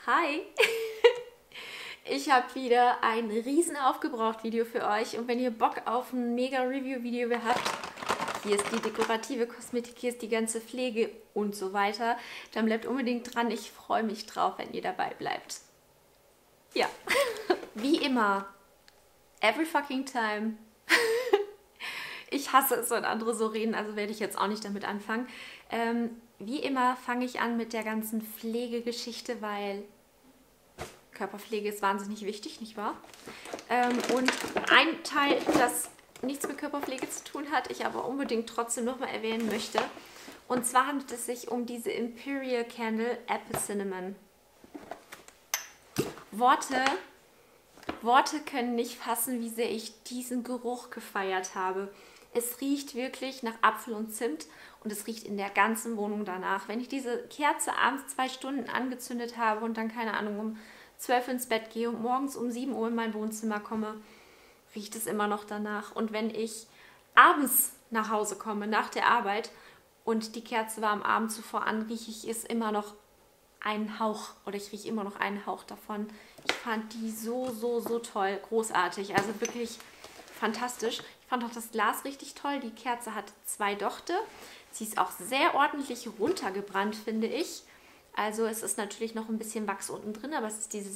Hi! Ich habe wieder ein riesen Aufgebraucht-Video für euch und wenn ihr Bock auf ein Mega-Review-Video habt, hier ist die dekorative Kosmetik, hier ist die ganze Pflege und so weiter, dann bleibt unbedingt dran. Ich freue mich drauf, wenn ihr dabei bleibt. Ja, wie immer, every fucking time. Ich hasse es, wenn andere so reden, also werde ich jetzt auch nicht damit anfangen. Wie immer fange ich an mit der ganzen Pflegegeschichte, weil Körperpflege ist wahnsinnig wichtig, nicht wahr? Und ein Teil, das nichts mit Körperpflege zu tun hat, ich aber unbedingt trotzdem nochmal erwähnen möchte. Und zwar handelt es sich um diese Imperial Candle Apple Cinnamon. Worte können nicht fassen, wie sehr ich diesen Geruch gefeiert habe. Es riecht wirklich nach Apfel und Zimt und es riecht in der ganzen Wohnung danach. Wenn ich diese Kerze abends 2 Stunden angezündet habe und dann, keine Ahnung, um 12 ins Bett gehe und morgens um 7 Uhr in mein Wohnzimmer komme, riecht es immer noch danach. Und wenn ich abends nach Hause komme, nach der Arbeit und die Kerze war am Abend zuvor an, rieche ich es immer noch einen Hauch oder ich rieche immer noch einen Hauch davon. Ich fand die so toll, großartig, also wirklich fantastisch. Ich fand auch das Glas richtig toll. Die Kerze hat 2 Dochte. Sie ist auch sehr ordentlich runtergebrannt, finde ich. Also es ist natürlich noch ein bisschen Wachs unten drin, aber es ist diese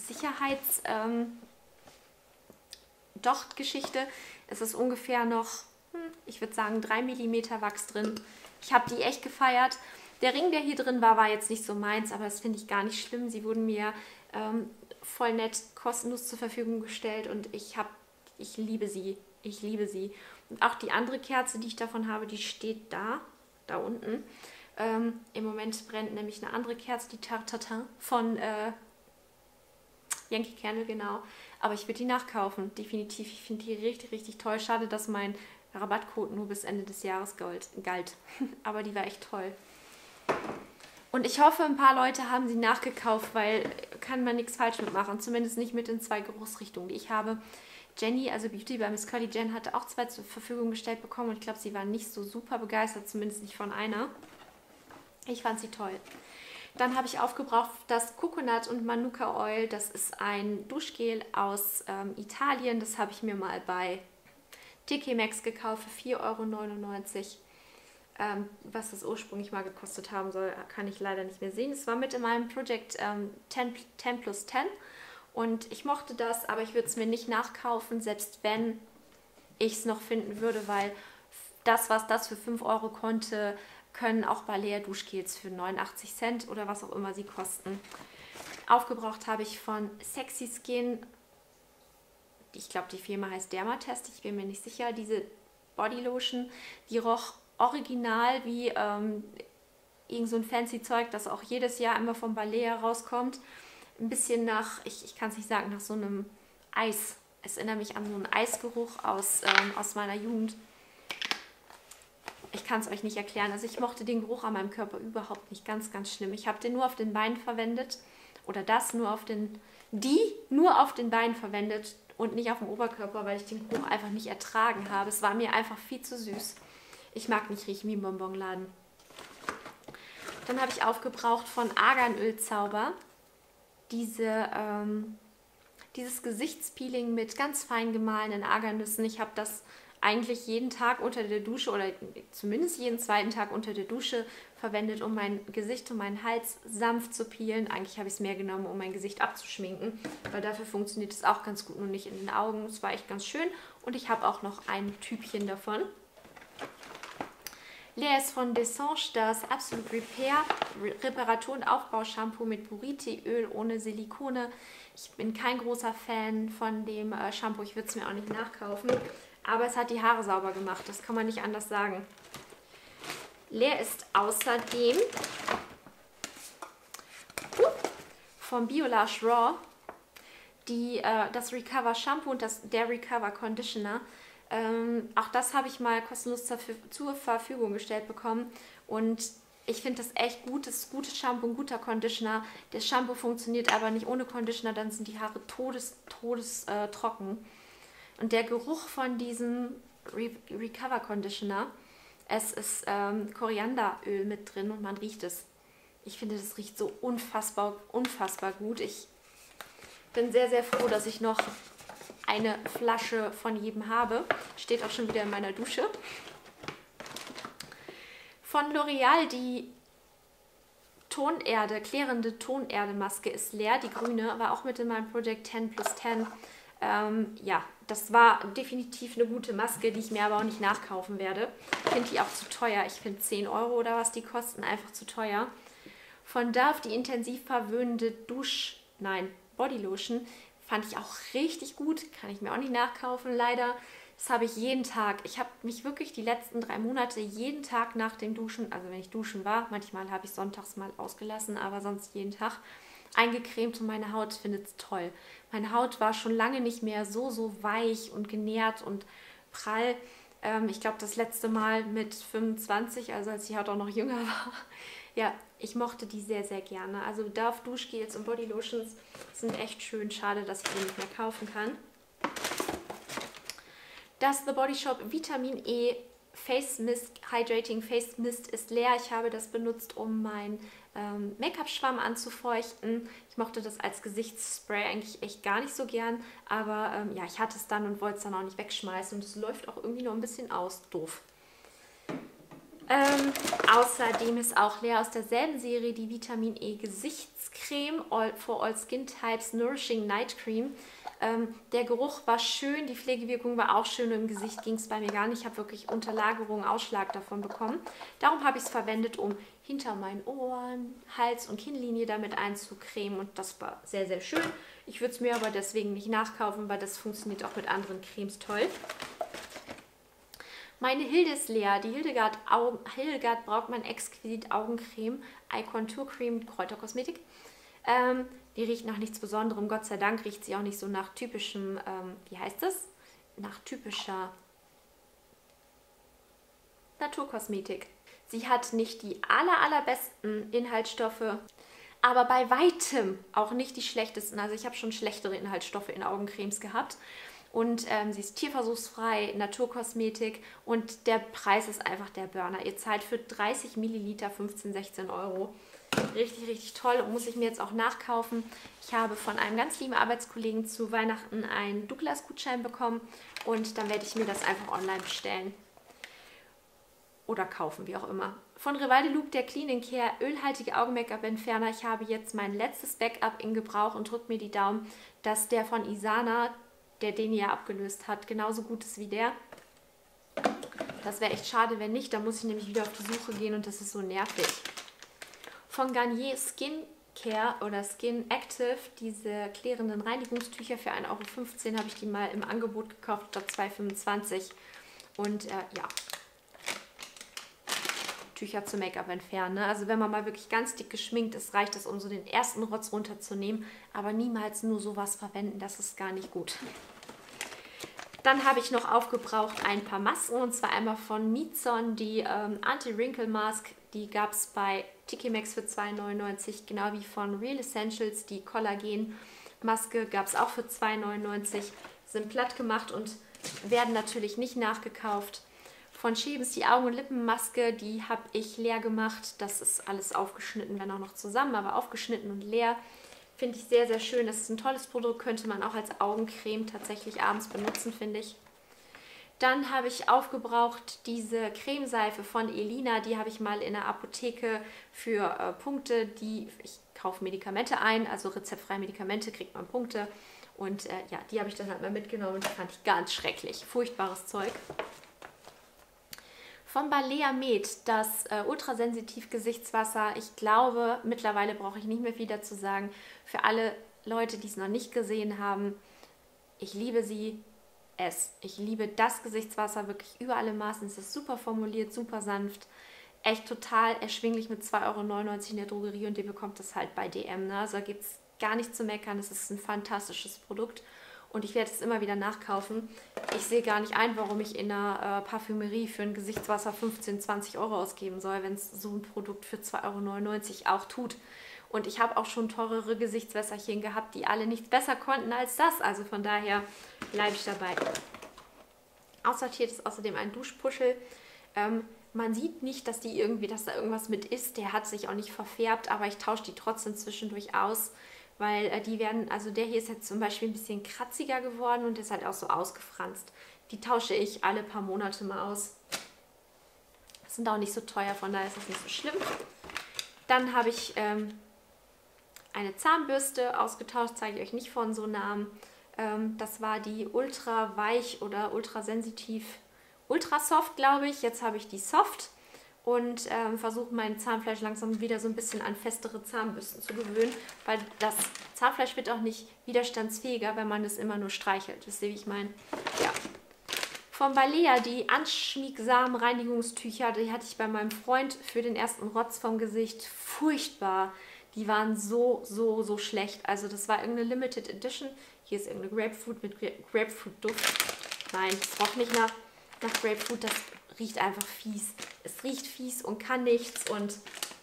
Dochtgeschichte. Es ist ungefähr noch, ich würde sagen, 3 mm Wachs drin. Ich habe die echt gefeiert. Der Ring, der hier drin war, war jetzt nicht so meins, aber das finde ich gar nicht schlimm. Sie wurden mir voll nett kostenlos zur Verfügung gestellt und ich liebe sie. Ich liebe sie. Und auch die andere Kerze, die ich davon habe, die steht da unten. Im Moment brennt nämlich eine andere Kerze, die Tartatin von Yankee Candle, genau. Aber ich würde die nachkaufen, definitiv. Ich finde die richtig toll. Schade, dass mein Rabattcode nur bis Ende des Jahres galt. Aber die war echt toll. Und ich hoffe, ein paar Leute haben sie nachgekauft, weil kann man nichts falsch mitmachen. Zumindest nicht mit den 2 Geruchsrichtungen, die ich habe. Jenny, also Beauty bei Miss Curly Jen, hatte auch 2 zur Verfügung gestellt bekommen und ich glaube, sie war nicht so super begeistert, zumindest nicht von einer. Ich fand sie toll. Dann habe ich aufgebraucht das Coconut und Manuka Oil. Das ist ein Duschgel aus Italien. Das habe ich mir mal bei TK Maxx gekauft für 4,99 €. Was das ursprünglich mal gekostet haben soll, kann ich leider nicht mehr sehen. Es war mit in meinem Project 10 plus 10 und ich mochte das, aber ich würde es mir nicht nachkaufen, selbst wenn ich es noch finden würde, weil das, was das für 5 € konnte, können auch Balea Duschgels für 89 Cent oder was auch immer sie kosten. Aufgebraucht habe ich von Sexy Skin, ich glaube die Firma heißt Dermatest, ich bin mir nicht sicher, diese Bodylotion, die roch original wie irgend so ein fancy Zeug, das auch jedes Jahr immer von Balea rauskommt. Ein bisschen nach, ich kann es nicht sagen, nach so einem Eis. Es erinnert mich an so einen Eisgeruch aus meiner Jugend. Ich kann es euch nicht erklären. Also ich mochte den Geruch an meinem Körper überhaupt nicht. Ganz schlimm. Ich habe den nur auf den Beinen verwendet. Oder nur auf den Beinen verwendet und nicht auf dem Oberkörper, weil ich den Geruch einfach nicht ertragen habe. Es war mir einfach viel zu süß. Ich mag nicht riechen wie ein Bonbonladen. Dann habe ich aufgebraucht von Arganölzauber dieses Gesichtspeeling mit ganz fein gemahlenen Argannüssen. Ich habe das eigentlich jeden Tag unter der Dusche oder zumindest jeden zweiten Tag unter der Dusche verwendet, um mein Gesicht und meinen Hals sanft zu peelen. Eigentlich habe ich es mehr genommen, um mein Gesicht abzuschminken, weil dafür funktioniert es auch ganz gut, nur nicht in den Augen. Es war echt ganz schön und ich habe auch noch ein Tübchen davon. Leer ist von Dessange das Absolute Repair Reparatur- und Aufbaushampoo mit Buriti-Öl ohne Silikone. Ich bin kein großer Fan von dem Shampoo, ich würde es mir auch nicht nachkaufen. Aber es hat die Haare sauber gemacht, das kann man nicht anders sagen. Leer ist außerdem vom Biolage Raw das Recover Shampoo und der Recover Conditioner. Auch das habe ich mal kostenlos zur Verfügung gestellt bekommen und ich finde das echt gut. Das ist gutes Shampoo, ein guter Conditioner. Das Shampoo funktioniert aber nicht ohne Conditioner, dann sind die Haare trocken. Und der Geruch von diesem Recover Conditioner, es ist Korianderöl mit drin und man riecht es. Ich finde, das riecht so unfassbar, unfassbar gut. Ich bin sehr, sehr froh, dass ich noch eine Flasche von jedem habe. Steht auch schon wieder in meiner Dusche. Von L'Oreal die Tonerde, klärende Tonerde-Maske ist leer. Die grüne war auch mit in meinem Project 10+10. Ja, das war definitiv eine gute Maske, die ich mir aber auch nicht nachkaufen werde. Ich finde die auch zu teuer. Ich finde 10 Euro oder was die kosten einfach zu teuer. Von Dove die intensiv verwöhnende Bodylotion fand ich auch richtig gut. Kann ich mir auch nicht nachkaufen, leider. Das habe ich jeden Tag. Ich habe mich wirklich die letzten 3 Monate jeden Tag nach dem Duschen, also wenn ich duschen war, manchmal habe ich sonntags mal ausgelassen, aber sonst jeden Tag eingecremt und meine Haut findet es toll. Meine Haut war schon lange nicht mehr so weich und genährt und prall. Ich glaube, das letzte Mal mit 25, also als die Haut auch noch jünger war. Ja, ich mochte die sehr, sehr gerne. Also Dove Duschgels und Bodylotions sind echt schön. Schade, dass ich die nicht mehr kaufen kann. Das The Body Shop Vitamin E Face Mist, Hydrating Face Mist ist leer. Ich habe das benutzt, um meinen Make-up-Schwamm anzufeuchten. Ich mochte das als Gesichtsspray eigentlich echt gar nicht so gern, aber ja, ich hatte es dann und wollte es dann auch nicht wegschmeißen und es läuft auch irgendwie noch ein bisschen aus. Doof. Außerdem ist auch leer aus derselben Serie die Vitamin E Gesichtscreme for All Skin Types Nourishing Night Cream. Der Geruch war schön, die Pflegewirkung war auch schön, im Gesicht ging es bei mir gar nicht. Ich habe wirklich Unterlagerung, Ausschlag davon bekommen. Darum habe ich es verwendet, um hinter meinen Ohren, Hals- und Kinnlinie damit einzucremen und das war sehr, sehr schön. Ich würde es mir aber deswegen nicht nachkaufen, weil das funktioniert auch mit anderen Cremes toll. Meine Hilde ist leer. Die Hildegard Brautmann Exquisit Augencreme, Eye Contour Cream mit Kräuterkosmetik. Die riecht nach nichts Besonderem. Gott sei Dank riecht sie auch nicht so nach typischem, wie heißt das? Nach typischer Naturkosmetik. Sie hat nicht die allerbesten Inhaltsstoffe, aber bei weitem auch nicht die schlechtesten. Also ich habe schon schlechtere Inhaltsstoffe in Augencremes gehabt. Und sie ist tierversuchsfrei, Naturkosmetik und der Preis ist einfach der Burner. Ihr zahlt für 30 Milliliter 15, 16 Euro. Richtig, richtig toll und muss ich mir jetzt auch nachkaufen. Ich habe von einem ganz lieben Arbeitskollegen zu Weihnachten einen Douglas-Gutschein bekommen und dann werde ich mir das einfach online bestellen. Oder kaufen, wie auch immer. Von Revaldeloop der Clean & Care ölhaltige Augen-Make-up-Entferner. Ich habe jetzt mein letztes Backup in Gebrauch und drückt mir die Daumen, dass der von Isana, der den ja abgelöst hat, genauso gut ist wie der. Das wäre echt schade, wenn nicht. Da muss ich nämlich wieder auf die Suche gehen und das ist so nervig. Von Garnier Skin Care oder Skin Active, diese klärenden Reinigungstücher für 1,15 € habe ich die mal im Angebot gekauft, statt 2,25 €. Und ja, Tücher zum Make-up entfernen. Ne? Also wenn man mal wirklich ganz dick geschminkt ist, reicht das, um so den ersten Rotz runterzunehmen. Aber niemals nur sowas verwenden, das ist gar nicht gut. Dann habe ich noch aufgebraucht ein paar Masken, und zwar einmal von Mizon, die Anti-Wrinkle Mask. Die gab es bei Tikimax für 2,99 €, genau wie von Real Essentials. Die Kollagen-Maske gab es auch für 2,99 €. Sind platt gemacht und werden natürlich nicht nachgekauft. Von Schebens die Augen- und Lippenmaske, die habe ich leer gemacht. Das ist alles aufgeschnitten, wenn auch noch zusammen, aber aufgeschnitten und leer. Finde ich sehr, sehr schön. Das ist ein tolles Produkt, könnte man auch als Augencreme tatsächlich abends benutzen, finde ich. Dann habe ich aufgebraucht diese Cremeseife von Elina. Die habe ich mal in der Apotheke für Punkte. Ich kaufe Medikamente ein, also rezeptfreie Medikamente, kriegt man Punkte. Und ja, die habe ich dann halt mal mitgenommen. Die fand ich ganz schrecklich. Furchtbares Zeug. Von Balea Med, das ultrasensitiv Gesichtswasser. Ich glaube, mittlerweile brauche ich nicht mehr viel dazu sagen. Für alle Leute, die es noch nicht gesehen haben, ich liebe ich liebe das Gesichtswasser wirklich über alle Maßen. Es ist super formuliert, super sanft. Echt total erschwinglich mit 2,99 € in der Drogerie und ihr bekommt das halt bei DM. Ne? Also da gibt es gar nichts zu meckern. Es ist ein fantastisches Produkt. Und ich werde es immer wieder nachkaufen. Ich sehe gar nicht ein, warum ich in einer Parfümerie für ein Gesichtswasser 15, 20 € ausgeben soll, wenn es so ein Produkt für 2,99 € auch tut. Und ich habe auch schon teurere Gesichtswässerchen gehabt, die alle nichts besser konnten als das. Also von daher bleibe ich dabei. Aussortiert ist außerdem ein Duschpuschel. Man sieht nicht, dass die irgendwie, dass da irgendwas mit ist. Der hat sich auch nicht verfärbt, aber ich tausche die trotzdem zwischendurch aus, weil die werden, also der hier ist jetzt zum Beispiel ein bisschen kratziger geworden und ist halt auch so ausgefranst. Die tausche ich alle paar Monate mal aus. Sind auch nicht so teuer, von daher ist das nicht so schlimm. Dann habe ich eine Zahnbürste ausgetauscht, zeige ich euch nicht von so nahem. Das war die Ultra Weich oder Ultra Sensitiv, Ultra Soft, glaube ich. Jetzt habe ich die Soft und versuche mein Zahnfleisch langsam wieder so ein bisschen an festere Zahnbürsten zu gewöhnen, weil das Zahnfleisch wird auch nicht widerstandsfähiger, wenn man es immer nur streichelt. Wisst ihr, wie ich meine? Ja. Von Balea, die anschmiegsamen Reinigungstücher, die hatte ich bei meinem Freund für den ersten Rotz vom Gesicht. Furchtbar. Die waren so schlecht. Also das war irgendeine Limited Edition. Hier ist irgendeine Grapefruit mit Grapefruit-Duft. Nein, es roch nicht nach Grapefruit. Das riecht einfach fies. Es riecht fies und kann nichts. Und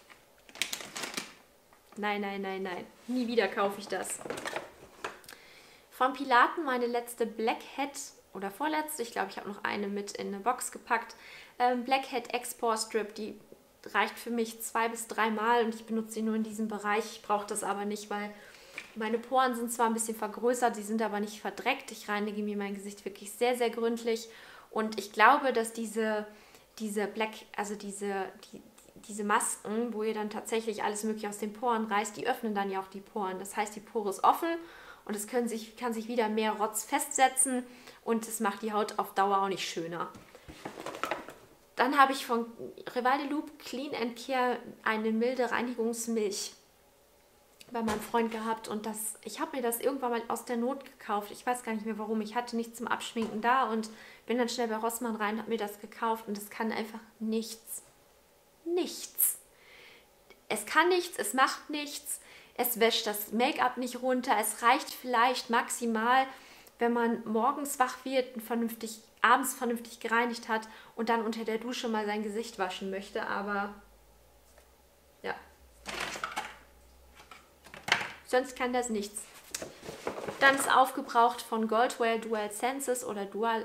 nein. Nie wieder kaufe ich das. Von Pilaten meine letzte Blackhead oder vorletzte. Ich glaube, ich habe noch eine mit in eine Box gepackt. Blackhead Export Strip, die reicht für mich 2 bis 3 Mal und ich benutze sie nur in diesem Bereich. Ich brauche das aber nicht, weil meine Poren sind zwar ein bisschen vergrößert, sie sind aber nicht verdreckt. Ich reinige mir mein Gesicht wirklich sehr gründlich und ich glaube, dass diese Masken, wo ihr dann tatsächlich alles Mögliche aus den Poren reißt, die öffnen dann ja auch die Poren. Das heißt, die Pore ist offen und es kann sich wieder mehr Rotz festsetzen und es macht die Haut auf Dauer auch nicht schöner. Dann habe ich von Rival de Loop Clean & Care eine milde Reinigungsmilch bei meinem Freund gehabt und ich habe mir das irgendwann mal aus der Not gekauft. Ich weiß gar nicht mehr warum. Ich hatte nichts zum Abschminken da und bin dann schnell bei Rossmann rein, habe mir das gekauft und es kann einfach nichts. Nichts. Es kann nichts, es macht nichts, es wäscht das Make-up nicht runter. Es reicht vielleicht maximal, wenn man morgens wach wird und abends vernünftig gereinigt hat und dann unter der Dusche mal sein Gesicht waschen möchte, aber ja. Sonst kann das nichts. Dann ist aufgebraucht von Goldwear Dual Senses oder Dual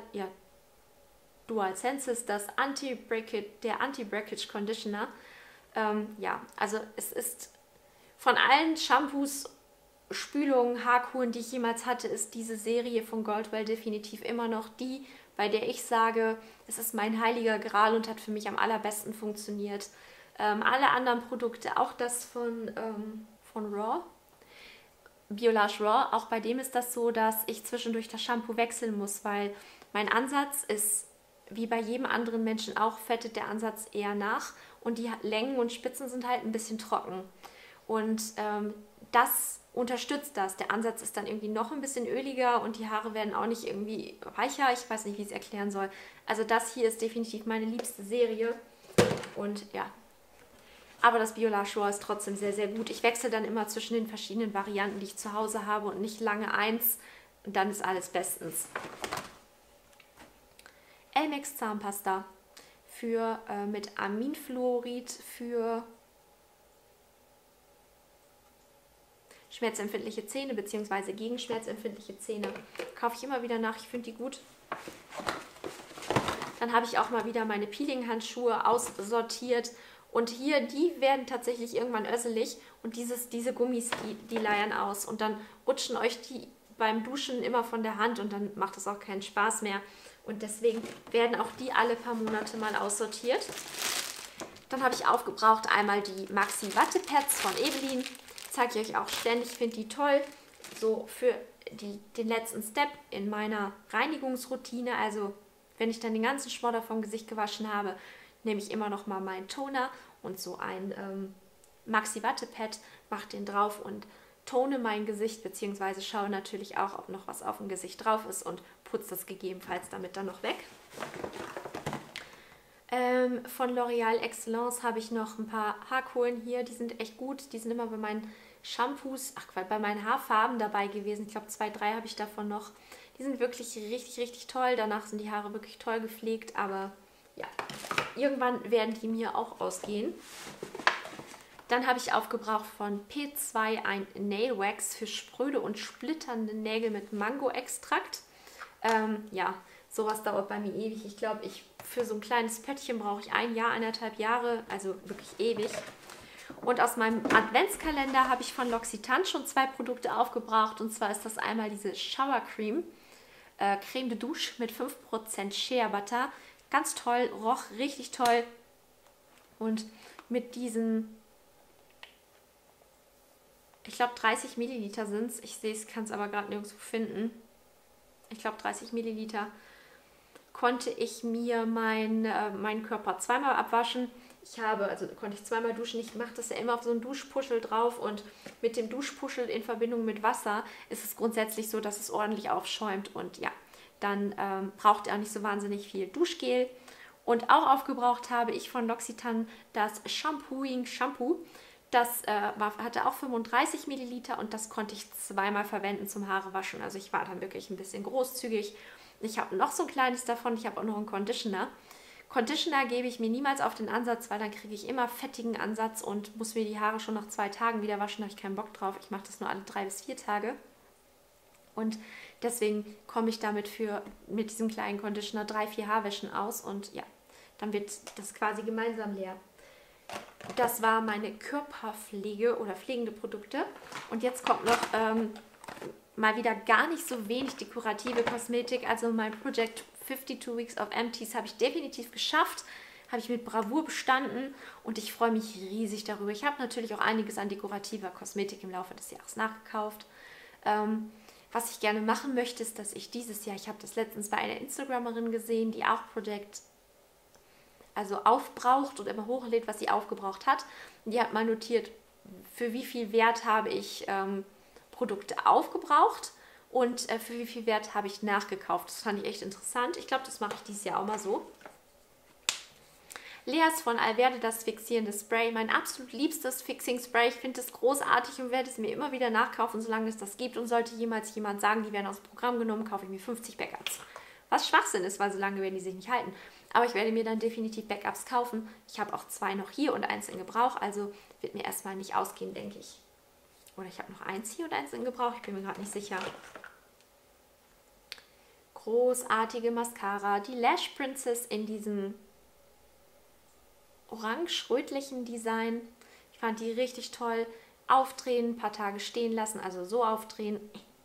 Senses der Anti-Breakage Conditioner. Ja, also es ist von allen Shampoos, Spülungen, Haarkuren, die ich jemals hatte, ist diese Serie von Goldwear definitiv immer noch die, bei der ich sage, es ist mein heiliger Gral und hat für mich am allerbesten funktioniert. Alle anderen Produkte, auch das von Raw, Biolage Raw, auch bei dem ist das so, dass ich zwischendurch das Shampoo wechseln muss, weil mein Ansatz ist, wie bei jedem anderen Menschen auch, fettet der Ansatz eher nach und die Längen und Spitzen sind halt ein bisschen trocken. Und das unterstützt das. Der Ansatz ist dann irgendwie noch ein bisschen öliger und die Haare werden auch nicht irgendwie weicher. Ich weiß nicht, wie ich es erklären soll. Also das hier ist definitiv meine liebste Serie. Und ja, aber das Biolage Raw ist trotzdem sehr gut. Ich wechsle dann immer zwischen den verschiedenen Varianten, die ich zu Hause habe und nicht lange eins. Und dann ist alles bestens. Elmex Zahnpasta mit Aminfluorid für schmerzempfindliche Zähne bzw. gegen schmerzempfindliche Zähne. Kaufe ich immer wieder nach, ich finde die gut. Dann habe ich auch mal wieder meine Peeling-Handschuhe aussortiert. Und hier, die werden tatsächlich irgendwann össelig und diese Gummis, die leiern aus. Und dann rutschen euch die beim Duschen immer von der Hand und dann macht es auch keinen Spaß mehr. Und deswegen werden auch die alle paar Monate mal aussortiert. Dann habe ich aufgebraucht einmal die Maxi Wattepads von Evelyn. Zeige ich euch auch ständig, ich finde die toll. So für den letzten Step in meiner Reinigungsroutine. Also wenn ich dann den ganzen Schmodder vom Gesicht gewaschen habe, nehme ich immer noch mal meinen Toner und so ein Maxi Wattepad, mache den drauf und tone mein Gesicht, beziehungsweise schaue natürlich auch, ob noch was auf dem Gesicht drauf ist und putze das gegebenenfalls damit dann noch weg. Von L'Oréal Excellence habe ich noch ein paar Haarkuren hier, die sind echt gut, die sind immer bei meinen Shampoos, bei meinen Haarfarben dabei gewesen. Ich glaube 2, 3 habe ich davon noch. Die sind wirklich richtig toll, danach sind die Haare wirklich toll gepflegt, aber ja, irgendwann werden die mir auch ausgehen. Dann habe ich aufgebraucht von P2 ein Nail Wax für spröde und splitternde Nägel mit Mango-Extrakt. Ja, Sowas dauert bei mir ewig. Ich glaube, für so ein kleines Pöttchen brauche ich 1 Jahr, 1,5 Jahre, also wirklich ewig. Und aus meinem Adventskalender habe ich von L'Occitane schon 2 Produkte aufgebraucht. Und zwar ist das einmal diese Shower Cream, Creme de Douche mit 5% Shea Butter. Ganz toll, roch richtig toll. Und mit diesen, ich glaube 30 Milliliter sind es. Ich sehe es, kann es aber gerade nirgendwo finden. Ich glaube 30 Milliliter konnte ich mir meinen Körper zweimal abwaschen. Konnte ich zweimal duschen. Ich mache das ja immer auf so einen Duschpuschel drauf und mit dem Duschpuschel in Verbindung mit Wasser ist es grundsätzlich so, dass es ordentlich aufschäumt und ja, dann braucht ihr auch nicht so wahnsinnig viel Duschgel. Und auch aufgebraucht habe ich von L'Occitane das Shampooing Shampoo. Das hatte auch 35 Milliliter und das konnte ich zweimal verwenden zum Haare waschen. Also ich war dann wirklich ein bisschen großzügig. Ich habe noch so ein kleines davon. Ich habe auch noch einen Conditioner. Conditioner gebe ich mir niemals auf den Ansatz, weil dann kriege ich immer fettigen Ansatz und muss mir die Haare schon nach 2 Tagen wieder waschen. Da habe ich keinen Bock drauf. Ich mache das nur alle 3 bis 4 Tage. Und deswegen komme ich damit mit diesem kleinen Conditioner 3, 4 Haarwäschen aus. Und ja, dann wird das quasi gemeinsam leer. Das war meine Körperpflege oder pflegende Produkte. Und jetzt kommt noch mal wieder gar nicht so wenig dekorative Kosmetik. Also mein Project 52 Weeks of Empties habe ich definitiv geschafft. Habe ich mit Bravour bestanden und ich freue mich riesig darüber. Ich habe natürlich auch einiges an dekorativer Kosmetik im Laufe des Jahres nachgekauft. Was ich gerne machen möchte, ist, dass ich dieses Jahr, ich habe das letztens bei einer Instagramerin gesehen, die auch Project aufbraucht und immer hochlädt, was sie aufgebraucht hat. Und die hat mal notiert, für wie viel Wert habe ich Produkte aufgebraucht und für wie viel Wert habe ich nachgekauft. Das fand ich echt interessant. Ich glaube, das mache ich dieses Jahr auch mal so. Leas von Alverde, das fixierende Spray. Mein absolut liebstes Fixing Spray. Ich finde es großartig und werde es mir immer wieder nachkaufen, solange es das gibt. Und sollte jemals jemand sagen, die werden aus dem Programm genommen, kaufe ich mir 50 Backups. Was Schwachsinn ist, weil so lange werden die sich nicht halten. Aber ich werde mir dann definitiv Backups kaufen. Ich habe auch 2 noch hier und 1 in Gebrauch. Also wird mir erstmal nicht ausgehen, denke ich. Oder ich habe noch 1 hier und 1 in Gebrauch. Ich bin mir gerade nicht sicher. Großartige Mascara. Die Lash Princess in diesem orange-rötlichen Design. Ich fand die richtig toll. Aufdrehen, ein paar Tage stehen lassen. Also so aufdrehen.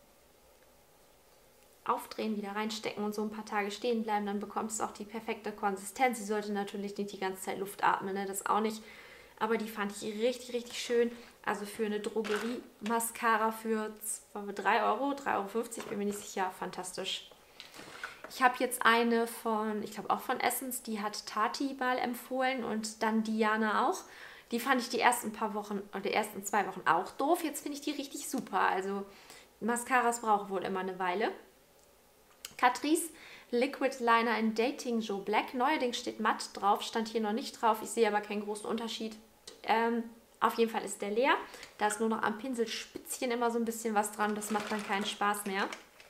Aufdrehen, wieder reinstecken und so ein paar Tage stehen bleiben. Dann bekommt es auch die perfekte Konsistenz. Sie sollte natürlich nicht die ganze Zeit Luft atmen, ne? Das auch nicht. Aber die fand ich richtig, richtig schön. Also für eine Drogerie-Mascara für 3 Euro, 3,50 Euro, bin mir nicht sicher, fantastisch. Ich habe jetzt eine von, ich glaube auch von Essence, die hat Tati mal empfohlen und dann Diana auch. Die fand ich die ersten paar Wochen oder die ersten 2 Wochen auch doof. Jetzt finde ich die richtig super. Also Mascaras brauchen wohl immer eine Weile. Catrice Liquid Liner in Dating Joe Black. Neuerdings steht matt drauf, stand hier noch nicht drauf. Ich sehe aber keinen großen Unterschied. Auf jeden Fall ist der leer. Da ist nur noch am Pinselspitzchen immer so ein bisschen was dran. Das macht dann keinen Spaß mehr.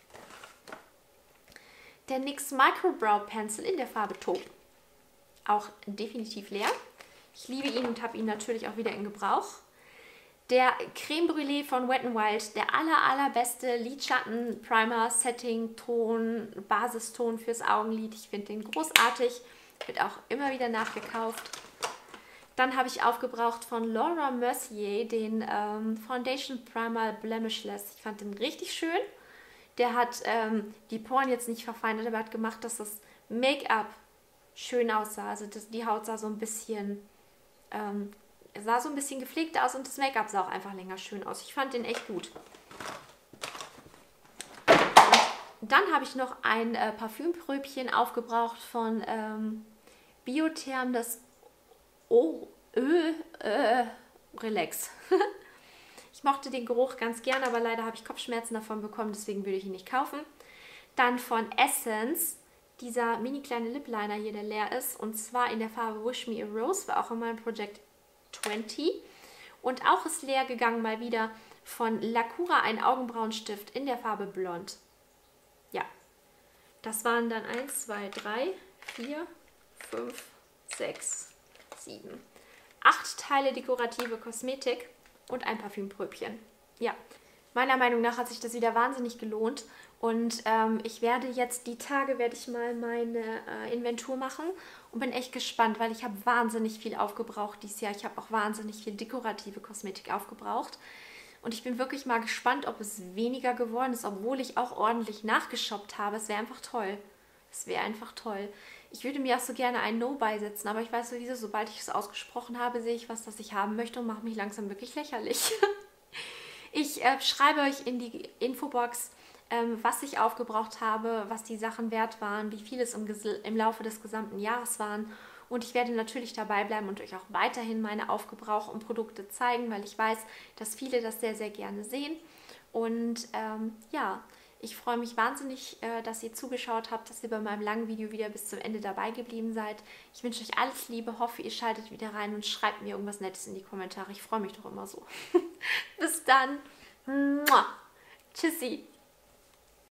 Der NYX Micro Brow Pencil in der Farbe Taupe. Auch definitiv leer. Ich liebe ihn und habe ihn natürlich auch wieder in Gebrauch. Der Creme Brûlée von Wet n Wild, der allerbeste Lidschatten, Primer, Setting, Ton, Basiston fürs Augenlid. Ich finde den großartig, wird auch immer wieder nachgekauft. Dann habe ich aufgebraucht von Laura Mercier den Foundation Primer Blemishless. Ich fand den richtig schön. Der hat die Poren jetzt nicht verfeinert, aber hat gemacht, dass das Make-up schön aussah. Also die Haut sah so ein bisschen gepflegt aus und das Make-up sah auch einfach länger schön aus. Ich fand den echt gut. Und dann habe ich noch ein Parfümpröbchen aufgebraucht von Biotherm, das Relax. Ich mochte den Geruch ganz gern, aber leider habe ich Kopfschmerzen davon bekommen, deswegen würde ich ihn nicht kaufen. Dann von Essence dieser mini kleine Lip Liner hier, der leer ist, und zwar in der Farbe Wish Me a Rose, war auch in meinem Project 20. Und auch ist leer gegangen mal wieder von Lacura ein Augenbrauenstift in der Farbe Blond. Ja, das waren dann 1, 2, 3, 4, 5, 6, 7, 8 Teile dekorative Kosmetik und ein Parfümpröbchen. Ja, Meiner Meinung nach hat sich das wieder wahnsinnig gelohnt. Und ich werde jetzt die Tage, werde ich mal meine Inventur machen und bin echt gespannt, weil ich habe wahnsinnig viel aufgebraucht dieses Jahr. Ich habe auch wahnsinnig viel dekorative Kosmetik aufgebraucht. Und ich bin wirklich mal gespannt, ob es weniger geworden ist, obwohl ich auch ordentlich nachgeshoppt habe. Es wäre einfach toll. Es wäre einfach toll. Ich würde mir auch so gerne ein No beisetzen, aber ich weiß sowieso, sobald ich es ausgesprochen habe, sehe ich was, das ich haben möchte und mache mich langsam wirklich lächerlich. Ich schreibe euch in die Infobox, was ich aufgebraucht habe, was die Sachen wert waren, wie viel es im Laufe des gesamten Jahres waren. Und ich werde natürlich dabei bleiben und euch auch weiterhin meine Aufgebrauch und Produkte zeigen, weil ich weiß, dass viele das sehr, sehr gerne sehen. Und ja, ich freue mich wahnsinnig, dass ihr zugeschaut habt, dass ihr bei meinem langen Video wieder bis zum Ende dabei geblieben seid. Ich wünsche euch alles Liebe, hoffe, ihr schaltet wieder rein und schreibt mir irgendwas Nettes in die Kommentare. Ich freue mich doch immer so. Bis dann. Mua. Tschüssi.